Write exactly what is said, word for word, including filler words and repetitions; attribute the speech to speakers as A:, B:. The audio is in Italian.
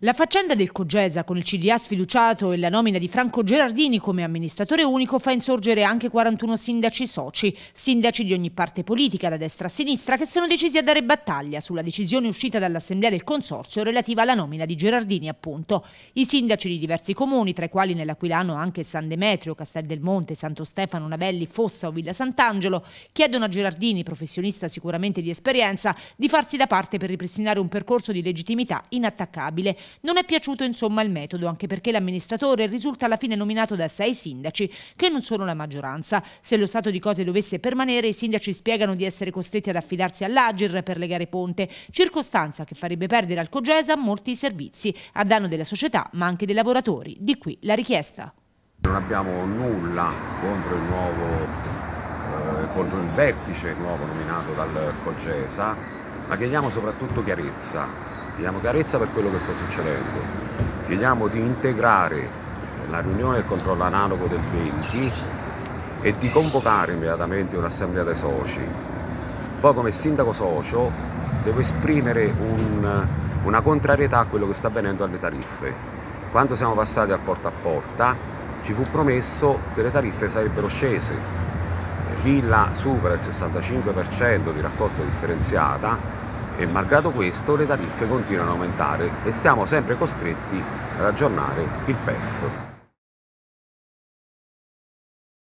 A: La faccenda del Cogesa con il C D A sfiduciato e la nomina di Franco Gerardini come amministratore unico fa insorgere anche quarantuno sindaci soci, sindaci di ogni parte politica, da destra a sinistra, che sono decisi a dare battaglia sulla decisione uscita dall'Assemblea del Consorzio relativa alla nomina di Gerardini, appunto. I sindaci di diversi comuni, tra i quali nell'Aquilano anche San Demetrio, Castel del Monte, Santo Stefano, Navelli, Fossa o Villa Sant'Angelo, chiedono a Gerardini, professionista sicuramente di esperienza, di farsi da parte per ripristinare un percorso di legittimità inattaccabile. Non è piaciuto insomma il metodo, anche perché l'amministratore risulta alla fine nominato da sei sindaci, che non sono la maggioranza. Se lo stato di cose dovesse permanere, i sindaci spiegano di essere costretti ad affidarsi all'Agir per legare ponte, circostanza che farebbe perdere al Cogesa molti servizi, a danno della società ma anche dei lavoratori. Di qui la richiesta.
B: Non abbiamo nulla contro il nuovo, eh, contro il vertice nuovo nominato dal Cogesa, ma chiediamo soprattutto chiarezza. Chiediamo chiarezza per quello che sta succedendo, chiediamo di integrare la riunione del controllo analogo del venti e di convocare immediatamente un'assemblea dei soci. Poi come sindaco socio devo esprimere un, una contrarietà a quello che sta avvenendo alle tariffe. Quando siamo passati al porta a porta ci fu promesso che le tariffe sarebbero scese. Villa supera il sessantacinque per cento di raccolta differenziata e malgrado questo le tariffe continuano ad aumentare e siamo sempre costretti ad aggiornare il P E F.